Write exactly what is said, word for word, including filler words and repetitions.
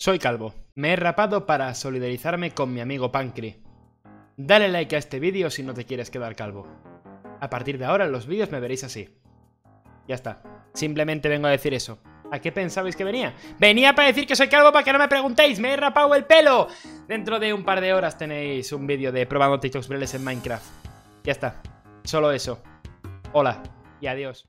Soy calvo. Me he rapado para solidarizarme con mi amigo Pancri. Dale like a este vídeo si no te quieres quedar calvo. A partir de ahora en los vídeos me veréis así. Ya está. Simplemente vengo a decir eso. ¿A qué pensabais que venía? Venía para decir que soy calvo para que no me preguntéis. ¡Me he rapado el pelo! Dentro de un par de horas tenéis un vídeo de probando TikToks virales en Minecraft. Ya está. Solo eso. Hola y adiós.